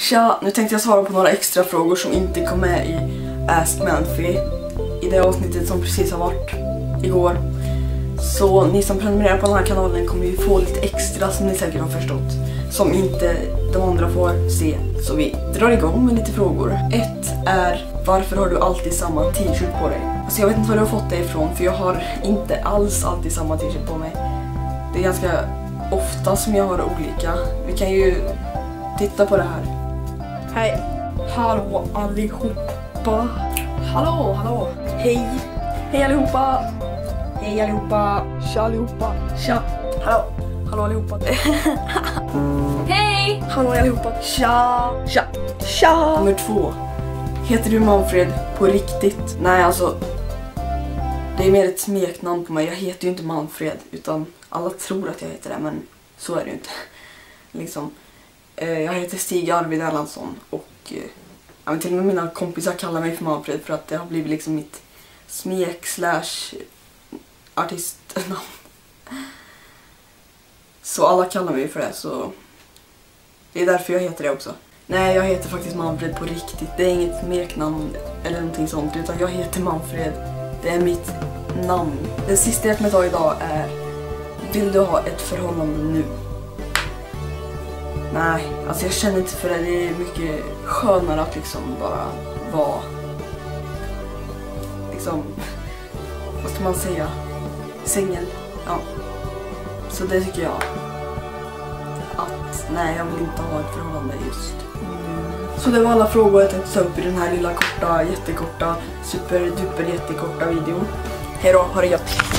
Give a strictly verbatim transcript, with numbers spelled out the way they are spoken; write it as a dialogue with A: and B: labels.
A: Tja, nu tänkte jag svara på några extra frågor som inte kom med i Ask Manfi i det avsnittet som precis har varit igår. Så ni som prenumererar på den här kanalen kommer ju få lite extra som ni säkert har förstått, som inte de andra får se. Så vi drar igång med lite frågor. Ett är, varför har du alltid samma t-shirt på dig? Alltså jag vet inte var du har fått det ifrån, för jag har inte alls alltid samma t-shirt på mig. Det är ganska ofta som jag har olika. Vi kan ju titta på det här. Hej! Hallå allihopa! Hallå, hallå! Hej! Hej allihopa! Hej allihopa! Tja allihopa! Tja! Hallå! Hallå allihopa!
B: Hej!
A: Hallå allihopa! Tja! Tja! Tja! Nummer två. Heter du Manfred på riktigt? Nej, alltså det är mer ett smeknamn på mig. Jag heter ju inte Manfred, utan alla tror att jag heter det, men så är det ju inte. Liksom. Jag heter Stig Arvid Erlandsson och ja, till och med mina kompisar kallar mig för Manfred för att det har blivit liksom mitt smek slash artistnamn. Så alla kallar mig för det, så det är därför jag heter det också. Nej, jag heter faktiskt Manfred på riktigt. Det är inget smeknamn eller någonting sånt, utan jag heter Manfred. Det är mitt namn. Det sista jag kommer ta idag är: vill du ha ett förhållande nu? Nej, alltså jag känner inte för det. Det är mycket skönare att liksom bara vara, liksom, vad ska man säga, singel. Ja. Så det tycker jag att, nej, jag vill inte ha ett förhållande just nu. Så det var alla frågor jag tänkte ta upp i den här lilla korta, jättekorta, superduper jättekorta videon. Hej då, ha det gött!